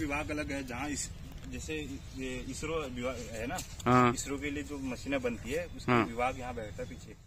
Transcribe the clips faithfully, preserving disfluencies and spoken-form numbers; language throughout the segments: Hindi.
विभाग अलग है, जहाँ इस जैसे इसरो है ना, हाँ। इसरो के लिए जो मशीनें बनती है उसका हाँ। विभाग यहाँ बैठता है पीछे।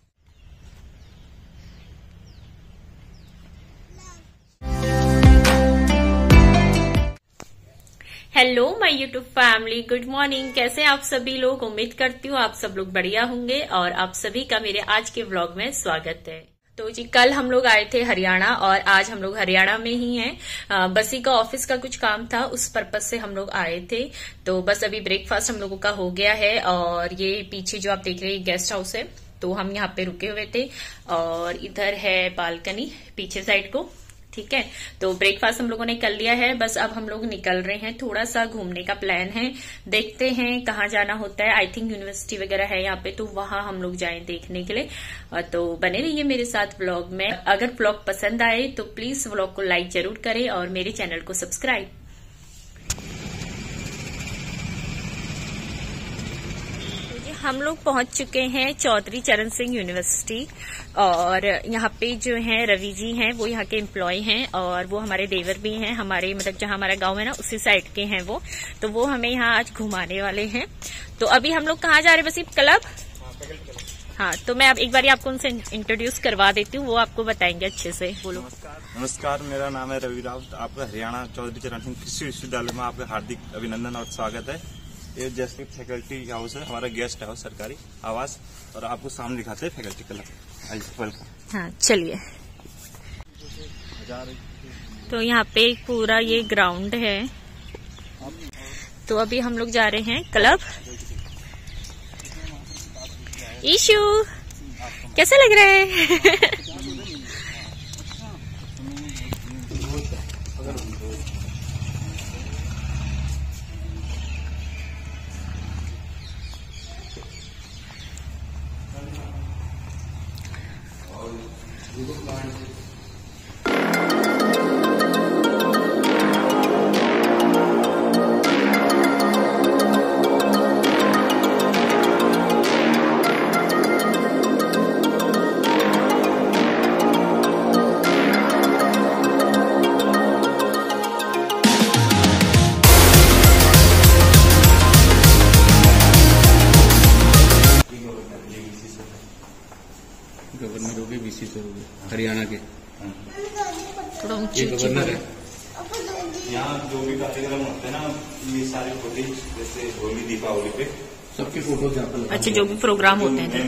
Hello my YouTube family, good morning. कैसे आप सभी लोग? उम्मीद करती हूँ आप सब लोग बढ़िया होंगे और आप सभी का मेरे आज के व्लॉग में स्वागत है। तो जी कल हम लोग आए थे हरियाणा और आज हम लोग हरियाणा में ही हैं। बसी का ऑफिस का कुछ काम था, उस पर्पज से हम लोग आए थे। तो बस अभी ब्रेकफास्ट हम लोगों का हो गया है और ये पीछे जो आप देख रहे हैं गेस्ट हाउस है, तो हम यहाँ पे रुके हुए थे और इधर है बालकनी पीछे साइड को। ठीक है, तो ब्रेकफास्ट हम लोगों ने कर लिया है। बस अब हम लोग निकल रहे हैं, थोड़ा सा घूमने का प्लान है, देखते हैं कहाँ जाना होता है। आई थिंक यूनिवर्सिटी वगैरह है यहाँ पे, तो वहां हम लोग जाएं देखने के लिए। तो बने रहिए मेरे साथ व्लॉग में। अगर व्लॉग पसंद आए तो प्लीज व्लॉग को लाइक जरूर करें और मेरे चैनल को सब्सक्राइब। हम लोग पहुंच चुके हैं चौधरी चरण सिंह यूनिवर्सिटी और यहाँ पे जो है रवि जी हैं, वो यहाँ के एम्प्लॉय हैं और वो हमारे देवर भी हैं। हमारे मतलब जहाँ हमारा गांव है ना, उसी साइड के हैं वो। तो वो हमें यहाँ आज घुमाने वाले हैं। तो अभी हम लोग कहाँ जा रहे हैं? बस क्लब। हाँ, तो मैं अब एक बार आपको उनसे इंट्रोड्यूस करवा देती हूँ, वो आपको बताएंगे अच्छे से। बोलो। नमस्कार, मेरा नाम है रवि राउत। आपका हरियाणा चौधरी चरण सिंह कृषि विश्वविद्यालय में आपका हार्दिक अभिनंदन और स्वागत है। ये जैसे फैकल्टी हाउस है, हमारा गेस्ट हाउस, सरकारी आवास, और आपको सामने दिखाते हैं फैकल्टी क्लब। वेलकम। हाँ चलिए। तो यहाँ पे पूरा ये ग्राउंड है, तो अभी हम लोग जा रहे हैं क्लब। ईशु कैसा लग रहा है? गवर्नर हो गए, बीसी सर हो गए हरियाणा के। थोड़ा ऊंची गवर्नर है। यहाँ जो भी कार्यक्रम होते हैं ना, ये सारे फुटेज जैसे होली दीपावली पे सबके फोटो यहाँ पर। अच्छा, जो भी प्रोग्राम होते हैं।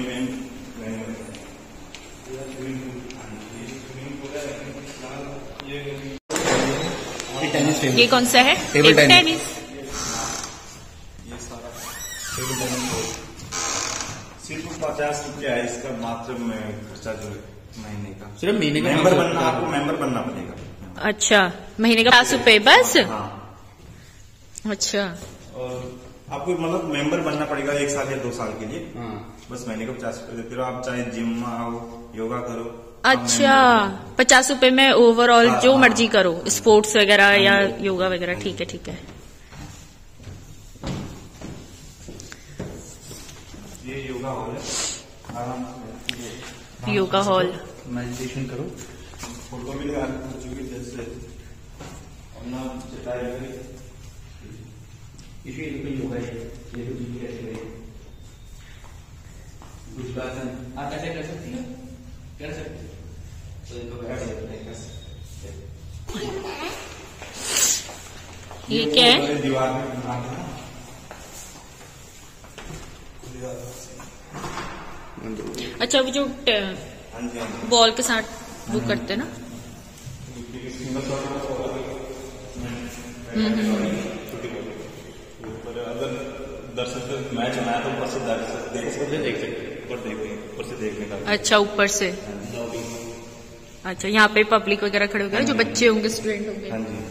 ये कौन सा है? Table tennis. ये सारा टेबल टेनिस सिर्फ पचास रुपया है इसका मात्र में खर्चा, जो महीने का। सिर्फ महीने का मेंबर बनना, आपको मेंबर बनना पड़ेगा। अच्छा, महीने का पचास रुपए बस? हाँ। अच्छा, और आपको मतलब मेंबर बनना पड़ेगा एक साल या दो साल के लिए। हाँ। बस महीने का पचास रुपए। फिर आप चाहे जिम में आओ, योगा करो। अच्छा, पचास रुपए में ओवरऑल जो मर्जी करो, स्पोर्ट्स वगैरह या योगा वगैरह। ठीक है ठीक है। ये योगा हॉल है, आराम से योगा हॉल। मेडिटेशन करो। फोटो भी लगा चुकी जैसे अपना चटाई लगी। इसी योगा है, ये तो जी कैसे है गुजरात आप कैसे कर सकती हो? कर सकते तो ये तो बैठ जाते हैं। ये क्या है? दीवार में बनाते हैं। अच्छा, वो जो बॉल के साथ वो करते ना। अगर दर्शक मैच होना है तो ऊपर से दर्शक देख सकते देख सकते ऊपर देखने ऊपर से देखने का। अच्छा, ऊपर से। अच्छा, यहाँ पे पब्लिक वगैरह खड़े होंगे, जो बच्चे होंगे, स्टूडेंट होंगे। हाँ जी।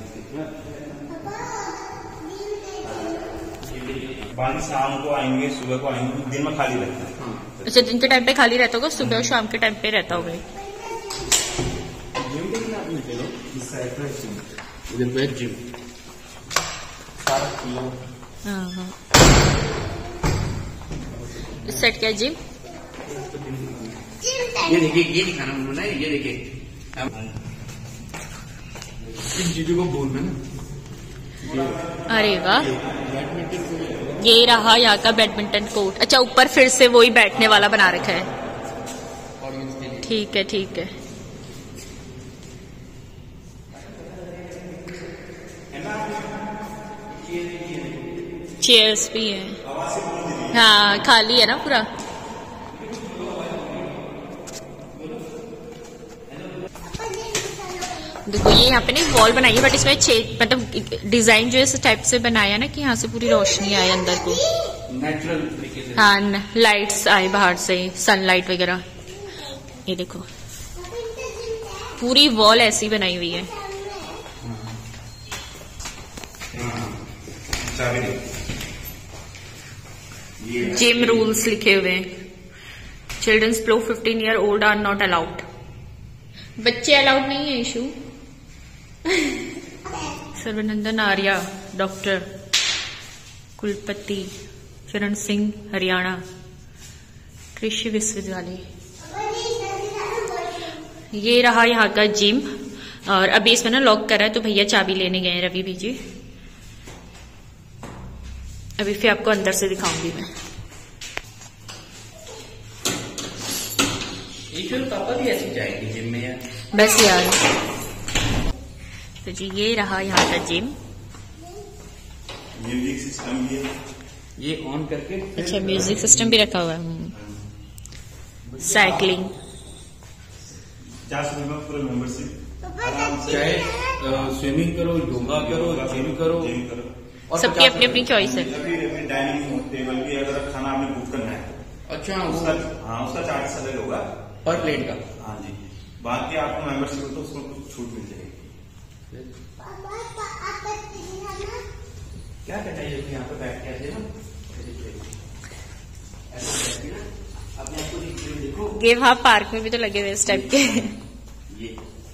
पानी शाम को आएंगे, सुबह को आएंगे, दिन में खाली रहता है। अच्छा, दिन के टाइम पे खाली रहता होगा, सुबह और शाम के टाइम पे रहता होगा। जिम हाँ हाँ। इस साइड क्या जिम? ये देखिए, ये दिखाना उन्होंने, ये देखिए इन चीजों को बोलना ना। अरे वाह, ये रहा यहाँ का बैडमिंटन कोर्ट। अच्छा, ऊपर फिर से वही बैठने वाला बना रखा है। ठीक है ठीक है। चेयर्स भी है। हाँ, खाली है ना पूरा। देखो ये यहाँ पे ना वॉल बनाई है, बट इसमें छेद मतलब डिजाइन जो है इस टाइप से बनाया ना कि यहाँ से पूरी रोशनी आए अंदर को, नेचुरल तरीके से। हाँ, लाइट्स आए बाहर से, सनलाइट वगैरह। ये देखो पूरी वॉल ऐसी बनाई हुई है। जिम रूल्स लिखे हुए हैं। Childrens below fifteen year old are not allowed. बच्चे अलाउड नहीं है इशू। सर्वनंदन आर्या, डॉक्टर कुलपति चरण सिंह, हरियाणा कृषि विश्वविद्यालय। ये रहा यहाँ का जिम, और अभी इसमें ना लॉक करा है तो भैया चाबी लेने गए हैं, रवि भीजी। अभी फिर आपको अंदर से दिखाऊंगी मैं। ईश्वर पापा भी ऐसे जाएंगे जिम में यार, बस यार। तो जी ये रहा यहाँ का जिम। म्यूजिक सिस्टम ये ये ऑन करके। अच्छा, म्यूजिक सिस्टम भी रखा हुआ है। साइकिलिंग, पूरा मेंबरशिप, चाहे स्विमिंग करो, योगा करो, जिम करो, जिम करो। सबकी अपनी अपनी चॉइस है। डाइनिंग टेबल भी अगर खाना आपने बुक करना है। अच्छा, उसका हाँ उसका चार्ज अलग होगा पर प्लेट का। हाँ जी, बाकी आपको मेंबरशिप हो तो उसमें कुछ छूट मिल जाएगी। क्या करना है यहाँ पे बैठ के ऐसे ना, ऐसे बैठ के ना अपने आप को देखो। ये वहाँ पार्क में भी तो लगे हुए इस टाइप के। ये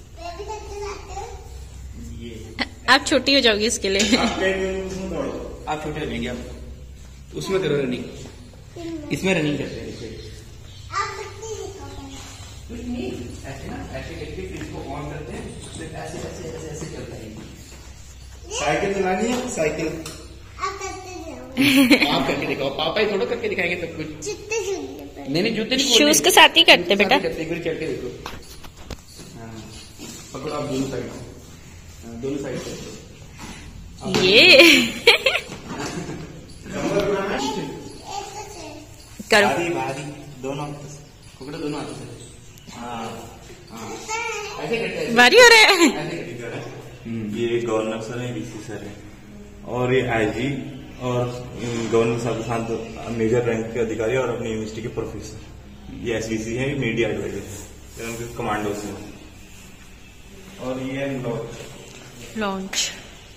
ये आप छोटी हो जाओगी इसके लिए। आप छोटे हो जाएंगे, आप उसमें करो रनिंग, इसमें रनिंग करते हैं। कुछ नहीं, ऐसे ना ऐसे करके फिर इसको ऑन करते हैं, फिर ऐसे ऐसे ऐसे ऐसे चलता है। साइकिल चलानी है, साइकिल आप करके दिखाओ, पापा ही थोड़ा करके दिखाएंगे सब कुछ। नहीं नहीं, जूते नहीं, शूज के साथ ही करते बेटा। एक बार चल के देखो। पकड़ो आप दोनों साइड, दोनों साइड से ये करो, भारी भारी दोनों पकड़ो दोनों हाथों से। हाँ हाँ, ऐसे करते हैं, बारी हो रहा है। ऐसे करते हैं। ये गवर्नर सर है, डीसी सर है, और ये आईजी और गवर्नर साहब के साथ मेजर रैंक के अधिकारी और अपनी यूनिवर्सिटी के प्रोफेसर। ये एसवीसी है, मीडिया एडवाइजर, उनके कमांडो से। और ये लॉन्च।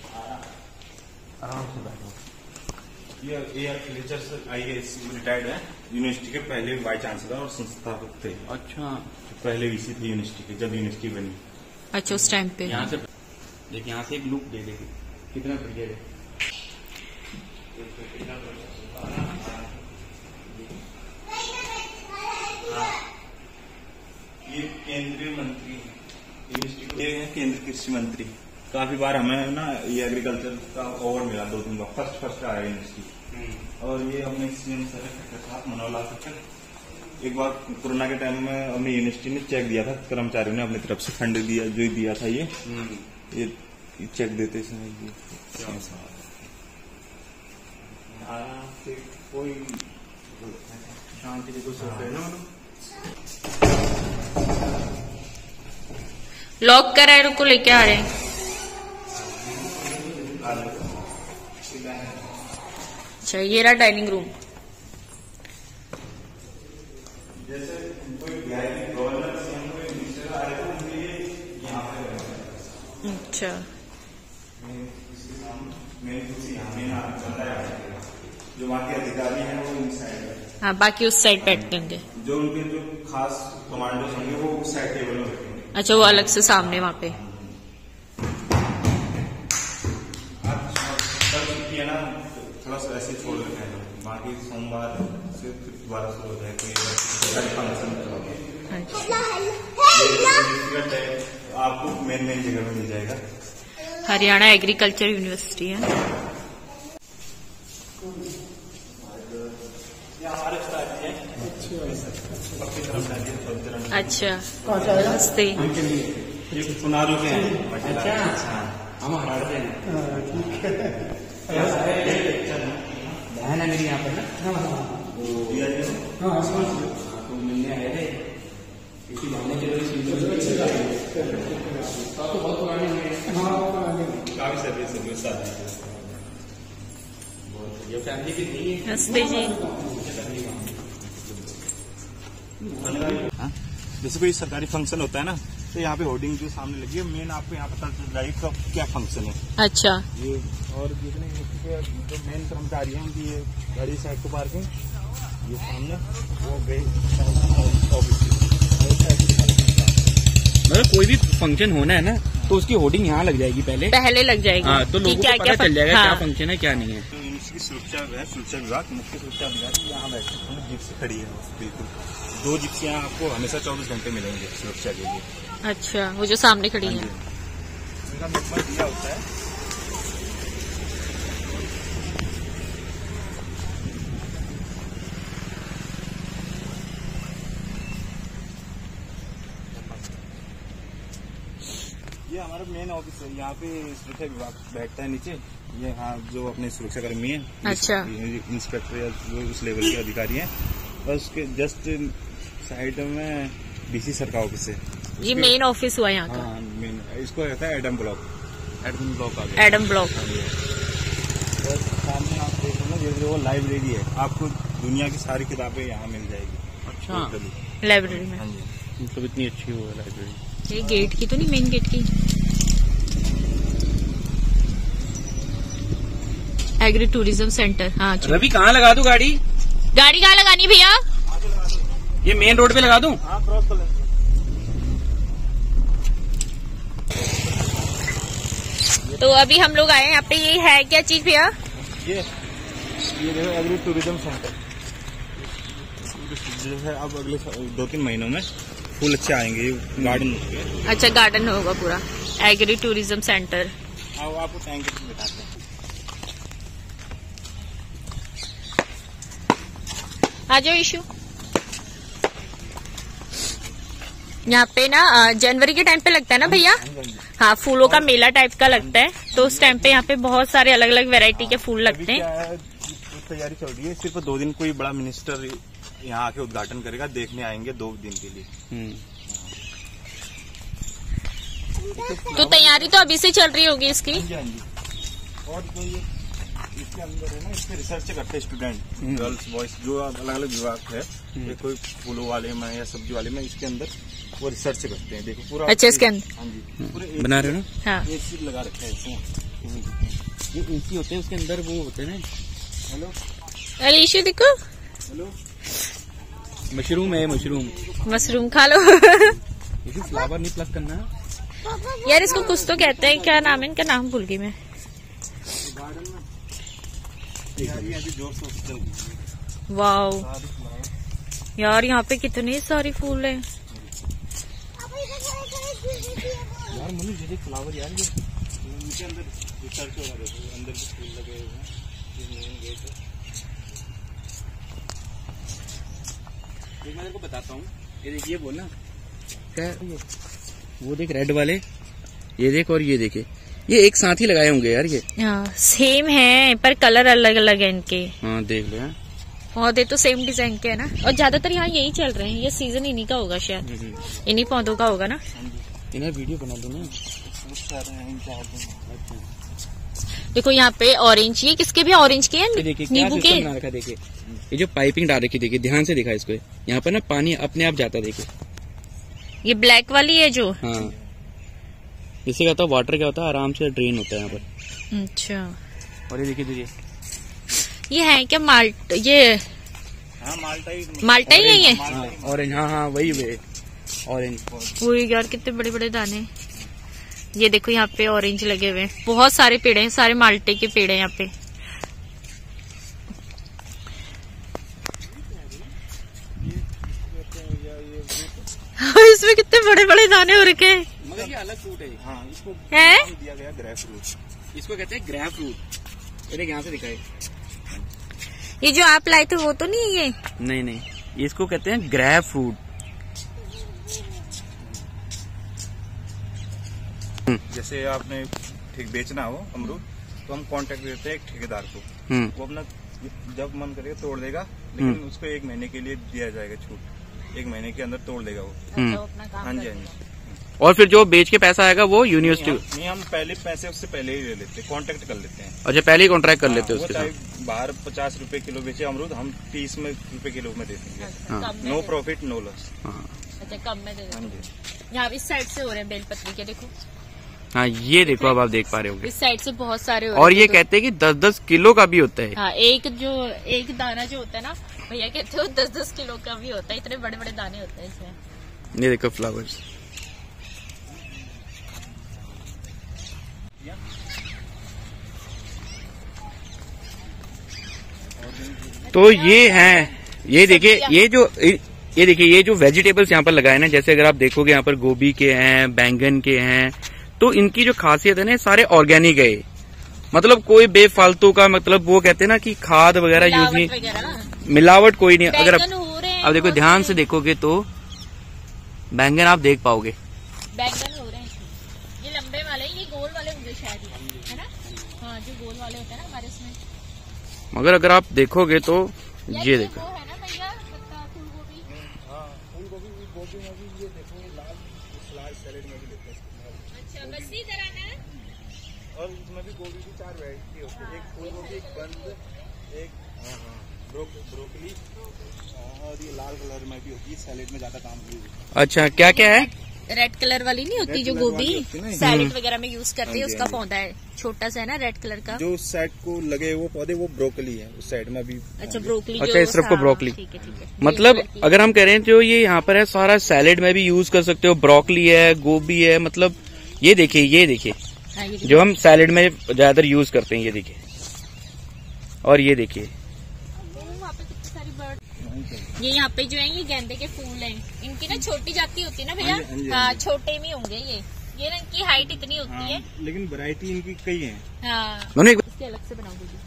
आराम से बैठो। ये ये lecture sir I S retired है, यूनिवर्सिटी के पहले वाइस चांसलर और संस्थापक थे। अच्छा, पहले वीसी थे यूनिवर्सिटी के, जब यूनिवर्सिटी बनी। अच्छा, उस टाइम पे। यहाँ से देख, यहाँ से एक लुक दे देगी कितना बढ़िया है। ये केंद्रीय मंत्री यूनिवर्सिटी, ये है केंद्रीय कृषि मंत्री। काफी बार हमें ना ये एग्रीकल्चर का अवार्ड मिला, दो तीन बार फर्स्ट फर्स्ट आया यूनिवर्सिटी। और ये अपने सीएम सर है मनोहर लाल खट्टर। एक बार कोरोना के टाइम में अपनी यूनिवर्सिटी ने चेक दिया था, कर्मचारियों ने अपनी तरफ से फंड दिया, जो दिया था ये ये चेक देते समय आराम से कोई शांति से कुछ है ना। लॉक करा है, रुको लेके आ रहे हैं। अच्छा, ये रहा डाइनिंग रूम। जैसे कोई गवर्नर सीएम कोई मिनिस्टर आए तो उनके लिए यहाँ पे। अच्छा, मेन कुर्सी यहाँ में ना चलता है, जो वहाँ के अधिकारी हैं वो इस साइड है। हाँ, बाकी उस साइड बैठते होंगे। जो उनके जो खास कमांडोज होंगे वो उस साइड टेबल में बैठेंगे। अच्छा, वो अलग से सामने वहाँ पे। है ना, थोड़ा सा ऐसे छोड़ देते हैं, बाकी सोमवार से फिर दोबारा शुरू हो जाए कोई फंक्शन। आपको मेन मेन जगह में मिल जाएगा। हरियाणा एग्रीकल्चर यूनिवर्सिटी है। अच्छा नमस्ते। सुनारू के हैं। अच्छा हम हराड़ते हैं। बहन है मेरी यहाँ पर ना। हाँ तो मिलने आए थे किसी बहाने के लिए। तो बहुत पुराने हैं। काफी सर्विस सर्विस आती है। ये फैमिली की नहीं है। नमस्ते जी। जैसे कोई सरकारी फंक्शन होता है ना, तो यहाँ पे होर्डिंग जो सामने लगी है, मेन आपको यहाँ पता चल जाएगी कब क्या फंक्शन है। अच्छा ये और जितने जो मेन कर्मचारी हैं उनकी ये गाड़ी साइड को पार्किंग, ये सामने वो गई ऑफिस। मतलब कोई भी फंक्शन होना है ना तो उसकी होर्डिंग यहाँ लग जाएगी पहले पहले लग जाएगी। हाँ, तो लोगों को पता चल जाएगा हाँ। क्या फंक्शन है क्या नहीं है। तो इसकी सुरक्षा है, सुरक्षा विभाग, मुख्य सुरक्षा विभाग यहाँ बैठे जिप्सी खड़ी है। बिल्कुल दो जिप्सियाँ आपको हमेशा चौबीस घंटे मिलेंगे सुरक्षा के लिए। अच्छा वो जो सामने खड़ी है। इनका नंबर दिया होता है। ये हमारा मेन ऑफिस है। यहाँ पे सुरक्षा विभाग बैठता है नीचे। ये यहाँ जो अपने सुरक्षा कर्मी है, अच्छा। इंस्पेक्टर या जो उस लेवल के अधिकारी हैं, और उसके जस्ट साइड में डीसी सर का ऑफिस है। ये मेन ऑफिस हुआ यहाँ का। हाँ मेन, इसको कहता है एडम ब्लॉक। एडम ब्लॉक आ गया। Admin block. और सामने आप देख लो ना, ये वो लाइब्रेरी है। आपको दुनिया की सारी किताबें यहाँ मिल जाएगी। अच्छा लाइब्रेरी में। हाँ जी, मतलब इतनी अच्छी हुआ है लाइब्रेरी। ये गेट की तो नहीं, मेन गेट की। Agri tourism centre. हाँ चलो। रवि कहाँ लगा दूं गाड़ी? गाड़ी कहाँ लगानी भैया? ये मेन रोड पे लगा दूं? हाँ क्रॉस कर लेंगे। तो अभी हम लोग आए हैं यहाँ पे। ये है क्या चीज भैया? ये ये देखो एग्री टूरिज्म सेंटर। जो है अब अगले दो तीन महीनों में फूल अच्छे आएंगे। गार्डन। अच्छा गार्डन होगा पूरा। Agri tourism centre. अब आपको टैंक बताते हैं। आ जाओ इशू। यहाँ पे ना जनवरी के टाइम पे लगता है ना भैया? हाँ फूलों का मेला टाइप का लगता है। तो उस टाइम पे यहाँ पे बहुत सारे अलग अलग वैरायटी के फूल लगते हैं। तैयारी चल रही है। सिर्फ दो दिन कोई बड़ा मिनिस्टर यहाँ आके उद्घाटन करेगा, देखने आएंगे दो दिन के लिए। तो तैयारी तो अभी से चल रही होगी इसकी। हाँ जी। और जो ये इसके अंदर है ना, इसमें रिसर्च करते हैं स्टूडेंट, गर्ल्स बॉयज, जो अलग अलग विभाग है। ये कोई फूलों वाले में या सब्जी वाले में, इसके अंदर वो रिसर्च करते हैं। देखो पूरा। अच्छा इसके अंदर। हाँ जी, पूरे बना रहे हो ना? हाँ एक चीज लगा रखा है इसमें। ये एसी होते हैं उसके अंदर, वो होते हैं ना। हेलो अरे इशू देखो, हेलो, मशरूम है, मशरूम। मशरूम खा लो। इसे फ्लावर नहीं प्लस करना। यार इसको कुछ तो कहते हैं, क्या नाम है इनका? नाम भूल गई मैं। गार्डन में अभी अभी जोर से चल रही है। वाओ सारी फ्लावर। यार यहाँ पे कितने सारे फूल हैं। यार मनु ये फ्लावर यार, ये इनके अंदर रिसर्च हो रहा है। अंदर भी फूल लगे हुए हैं। ये मेन गेट है। मैं तेरे को बताता हूँ। ये देखिए वो ना क्या है, वो देख रेड वाले, ये देख, और ये देखे, ये एक साथ ही लगाए होंगे यार ये। हाँ सेम है पर कलर अलग अलग है इनके। हाँ देख लो यार, पौधे तो सेम डिजाइन के है ना। और ज्यादातर यहाँ यही चल रहे हैं। ये सीजन इन्हीं का होगा शायद, इन्हीं पौधों का होगा ना। इन्हें वीडियो बना दो ना। देखो यहाँ पे ऑरेंज, ये किसके भी ऑरेंज के ये हैं, देखिए क्या नींबू सिस्टम के। बना रखा है, देखिए ये जो पाइपिंग डाल रखी, देखिए ध्यान से दिखा इसको। यहाँ पर ना पानी अपने आप जाता है, देखिए ये ब्लैक वाली है जो। हाँ जिससे क्या होता है, वाटर क्या होता है, आराम से ड्रेन होता है यहाँ पर। अच्छा और ये देखिए देखिए ये है क्या माल्ट? ये हाँ माल्टा ही। माल्टा ही है ये। हाँ ऑरेंज, हाँ हाँ वही वे ऑरेंज। पूरी यार कितने बड़े बड़े दाने। ये देखो यहाँ पे ऑरेंज लगे हुए हैं। बहुत सारे पेड़ हैं, सारे माल्टे के पेड़ हैं यहाँ पे। ये इसमें कितने बड़े बड़े दाने हो रखे हैं। मगर ये अलग फ्रूट है। हाँ, इसको है? नाम दिया गया ग्रेप फ्रूट। इसको कहते हैं ग्रेप फ्रूट। ये देख यहाँ से दिखाए। ये जो आप लाए थे वो तो नहीं है ये? नहीं नहीं, इसको कहते हैं ग्रेप फ्रूट। जैसे आपने ठीक बेचना हो अमरूद, तो हम कांटेक्ट देते हैं एक ठेकेदार को। वो अपना जब मन करेगा तोड़ देगा, लेकिन उसको एक महीने के लिए दिया जाएगा छूट। एक महीने के अंदर तोड़ देगा वो। हाँ जी, हाँ जी। और फिर जो बेच के पैसा आएगा वो यूनिवर्सिटी। नहीं, हम पहले पैसे उससे पहले ही ले लेते हैं, कॉन्टेक्ट कर लेते हैं। अच्छा, पहले ही कॉन्ट्रैक्ट कर लेते हैं वो उसके चाहे साथ। बाहर पचास रुपए किलो बेचे अमरूद, हम तीस में रुपए किलो में दे देंगे। No profit no loss. अच्छा, कम में दे हाँ देते। जी। यहाँ इस साइड से हो रहे हैं बेलपत्री के, देखो। हाँ, ये देखो, अब आप देख पा रहे होगे। इस साइड से बहुत सारे हो रहे और हैं। ये तो- कहते हैं कि दस दस किलो का भी होता है। हाँ, एक जो एक दाना जो होता है ना भैया कहते हो दस दस किलो का भी होता है। इतने बड़े बड़े दाने होते हैं इसमें। ये देखो फ्लावर्स। तो ये हैं, ये देखिए, ये जो ये देखिए ये जो वेजिटेबल्स यहाँ पर लगाए ना, जैसे अगर आप देखोगे यहाँ पर गोभी के हैं, बैंगन के हैं, तो इनकी जो खासियत है ना, सारे ऑर्गेनिक है। मतलब कोई बेफालतू का, मतलब वो कहते हैं ना कि खाद वगैरह यूज नहीं, मिलावट कोई नहीं। अगर आप अब देखो ध्यान से देखोगे तो बैंगन आप देख पाओगे। बैंगन हो रहे हैं, ये लंबे वाले, ये गोल वाले होंगे शायद, है ना? हाँ, जो गोल वाले होते हैं ना हमारे इसमें। मगर अगर आप देखोगे तो ये देखो, वो है ना भैया पत्ता फूल गोभी। हाँ, फूल गोभी गोभी में भी ये देखो, ये लाल सलाद सैलेड में भी लेते हैं। अच्छा, बस इधर आना है। और इसमें भी गोभी की चार वैरायटी होती है। एक फूल गोभी, एक बंद, एक हाँ हाँ ब्रोक ब्रोकली, और ये लाल कलर में भी होती है, सैलेड में ज्यादा काम होती है। अच्छा क्या क्या है? रेड कलर वाली नहीं होती जो गोभी सैलेड वगैरह में यूज करते हैं, उसका पौधा है, छोटा सा है ना रेड कलर का। जो साइड को लगे वो पौधे वो ब्रोकली है, उस साइड में भी। अच्छा, ब्रोकली। अच्छा, इस तरफ को ब्रोकली। ठीक है, ठीक है। मतलब अगर हम कह रहे हैं जो ये यहाँ पर है, सारा सैलेड में भी यूज कर सकते हो। ब्रोकली है, गोभी है, मतलब ये देखिए, ये देखिए जो हम सैलेड में ज्यादातर यूज करते हैं, ये देखिए। और ये देखिए, वहाँ पे कितनी सारी बर्ड। ये यहाँ पे जो है ये गेंदे के फूल हैं, इनकी ना छोटी जाति होती है ना भैया। हाँ, छोटे में होंगे ये ये ना इनकी हाइट इतनी होती हाँ, है, लेकिन वैरायटी इनकी कई है। हाँ, दोनों इसके अलग से बनाओ दीदी।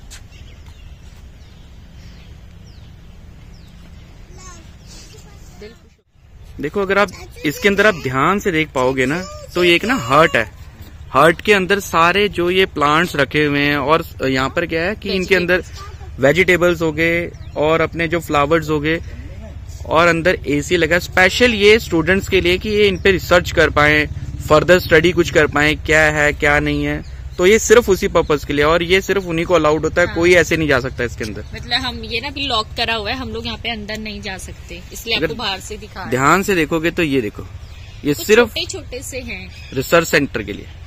देखो, अगर आप इसके अंदर आप ध्यान से देख पाओगे ना, तो ये एक ना हर्ट है। हर्ट के अंदर सारे जो ये प्लांट्स रखे हुए हैं, और यहाँ पर क्या है कि इनके अंदर वेजिटेबल्स हो गए और अपने जो फ्लावर्स हो गए, और अंदर एसी लगा स्पेशल ये स्टूडेंट्स के लिए कि ये इन पे रिसर्च कर पाए, फर्दर स्टडी कुछ कर पाए, क्या है क्या नहीं है। तो ये सिर्फ उसी पर्पज के लिए, और ये सिर्फ उन्हीं को अलाउड होता है। हाँ। कोई ऐसे नहीं जा सकता इसके अंदर। मतलब हम ये ना भी लॉक करा हुआ है, हम लोग यहाँ पे अंदर नहीं जा सकते, इसलिए आपको बाहर से दिखा रहे हैं। ध्यान से देखोगे तो ये देखो, ये कुछ सिर्फ छोटे छोटे से हैं रिसर्च सेंटर के लिए।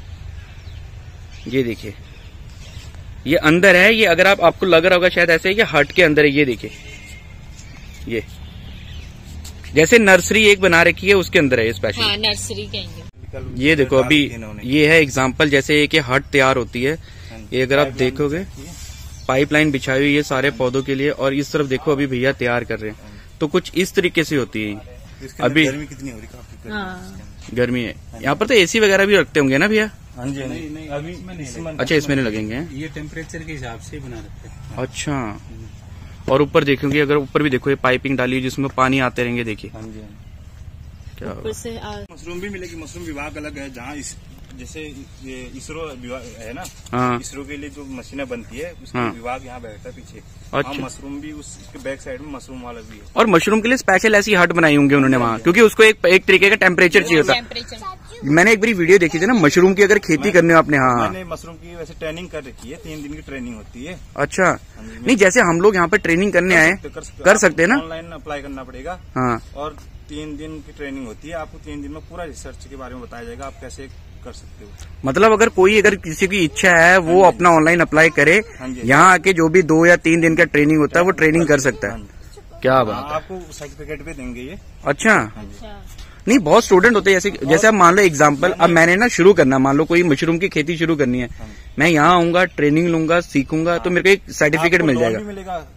ये देखिए, ये अंदर है। ये अगर आप आपको लग रहा होगा शायद ऐसे है कि हट के अंदर है। ये देखिए, ये जैसे नर्सरी एक बना रखी है, उसके अंदर है स्पेशल। हाँ, नर्सरी कहेंगे। ये देखो, अभी ये है एग्जांपल, जैसे एक हट तैयार होती है। ये अगर आप देखोगे, पाइपलाइन बिछाई हुई है सारे पौधों के लिए, और इस तरफ देखो अभी भैया तैयार कर रहे हैं। तो कुछ इस तरीके से होती है। अभी गर्मी कितनी हो रही, काफी हाँ। गर्मी है यहाँ पर, तो एसी वगैरह भी रखते होंगे ना भैया? हाँ जी, नहीं, नहीं, अभी इसमें अच्छा, इसमें नहीं लगेंगे। ये टेम्परेचर के हिसाब से बना रखते हैं। अच्छा, और ऊपर देखोगे, अगर ऊपर भी देखो, ये पाइपिंग डाली है जिसमें पानी आते रहेंगे। देखिए हाँ जी, क्या ऊपर से आ... मशरूम भी मिलेगी। मशरूम विभाग अलग है, जहाँ इस जैसे ये इसरो विभाग है ना, हाँ। इसरो के लिए जो मशीनें बनती है उसका हाँ। विभाग यहाँ बैठता है पीछे। अच्छा। हाँ, मशरूम भी उसके बैक साइड में मशरूम वाला भी है। और मशरूम के लिए स्पेशल ऐसी हट बनाई होंगे उन्होंने वहाँ, क्योंकि उसको एक एक तरीके का टेम्परेचर चाहिए होता है। टेम्परेचर मैंने एक बारी वीडियो देखी थी ना मशरूम की, अगर खेती करने हो आपने। हाँ, मैंने मशरूम की वैसे ट्रेनिंग कर रखी है, तीन दिन की ट्रेनिंग होती है। अच्छा, नहीं जैसे हम लोग यहाँ पे ट्रेनिंग करने आए, कर सकते हैं ना? ऑनलाइन अप्लाई करना पड़ेगा। हाँ, और तीन दिन की ट्रेनिंग होती है। आपको तीन दिन में पूरा रिसर्च के बारे में बताया जाएगा, आप कैसे कर सकते हो। मतलब अगर कोई अगर किसी की इच्छा है वो अपना ऑनलाइन अप्लाई करे, यहाँ आके जो भी दो या तीन दिन का ट्रेनिंग होता है वो ट्रेनिंग कर सकता है। क्या बात है। आपको सर्टिफिकेट भी देंगे ये। अच्छा, नहीं बहुत स्टूडेंट होते हैं, जैसे जैसे अब मान लो एग्जांपल, अब मैंने ना शुरू करना, मान लो कोई मशरूम की खेती शुरू करनी है, मैं यहाँ आऊंगा, ट्रेनिंग लूंगा, सीखूंगा, तो मेरे को एक सर्टिफिकेट मिल जाएगा। मिलेगा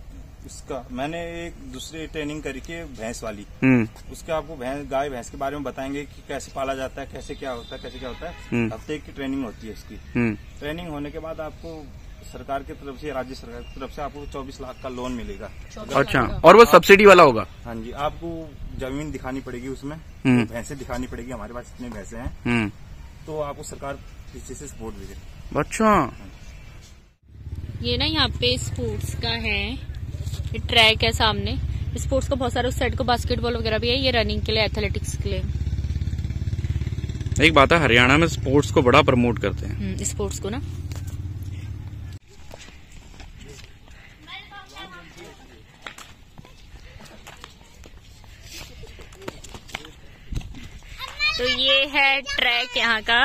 उसका मैंने एक दूसरी ट्रेनिंग करी के भैंस वाली, हम्म उसके आपको भैंस गाय भैंस के बारे में बताएंगे कि कैसे पाला जाता है, कैसे क्या होता है, कैसे क्या होता है। हम्म। हफ्ते की ट्रेनिंग होती है इसकी। हम्म ट्रेनिंग होने के बाद आपको सरकार की तरफ से, राज्य सरकार की तरफ से आपको चौबीस लाख का लोन मिलेगा। अच्छा, और वो सब्सिडी वाला होगा? हाँ जी, आपको जमीन दिखानी पड़ेगी उसमें, हम्म। भैंसे दिखानी पड़ेगी, हमारे पास इतने भैंसे हैं, हम्म तो आपको सरकार पीछे से सपोर्ट देगी। अच्छा, ये ना यहाँ पे स्पोर्ट्स का है, ये ट्रैक है सामने। स्पोर्ट्स का बहुत सारे, उस साइड को बास्केटबॉल वगैरह भी है, ये रनिंग के लिए, एथलेटिक्स के लिए। एक बात है, हरियाणा में स्पोर्ट्स को बड़ा प्रमोट करते हैं, स्पोर्ट्स को ना। तो ये है ट्रैक यहाँ का।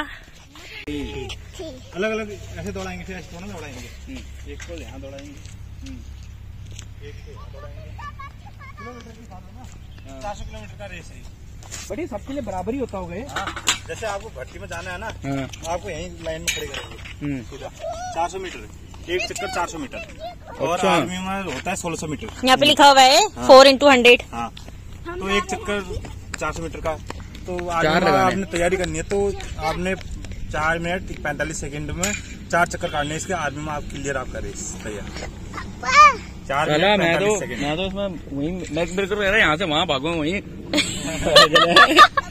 अलग अलग ऐसे दौड़ाएंगे, फिर ऐसे दोनों दौड़ाएंगे, एक को यहाँ दौड़ाएंगे, एक को यहाँ दौड़ाएंगे। किलोमीटर की बात है ना, चार सौ किलोमीटर का रेस है। बड़ी सबके लिए बराबर ही होता होगा ये। हाँ, जैसे आपको भट्टी में जाना है ना, हाँ। आपको यहीं लाइन में खड़े करेंगे सीधा चार सौ मीटर, एक चक्कर चार सौ मीटर। और अच्छा। आर्मी में होता है सोलह सौ मीटर। यहाँ पे लिखा हुआ है फोर इंटू हंड्रेड। हाँ, तो एक चक्कर चार सौ मीटर का, तो चार आर्मी में लगाने। आपने तैयारी करनी है, तो आपने चार मिनट पैंतालीस सेकंड में चार चक्कर काटने, इसके आर्मी में आप क्लियर आपका रेस तैयार। चार चला, मिनट मैं तो पैंतालीस सेकंड। मैं तो इसमें वहीं मैं मेरे को कह रहा है यहाँ से वहाँ भागो वहीं